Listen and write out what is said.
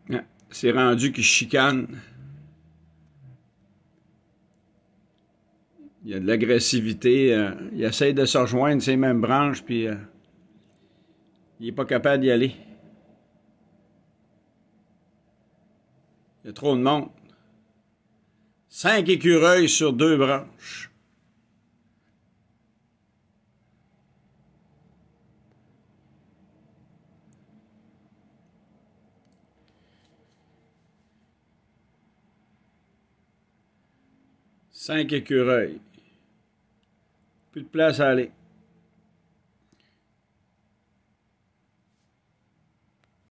Ouais, c'est rendu qu'il chicane. Il y a de l'agressivité. Il essaie de se rejoindre ces mêmes branches, puis il n'est pas capable d'y aller. Il y a trop de monde. 5 écureuils sur 2 branches. Cinq écureuils. Plus de place à aller.